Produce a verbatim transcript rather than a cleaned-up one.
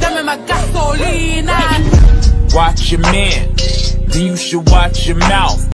dame más gasolina. Watch your man, then you should watch your mouth.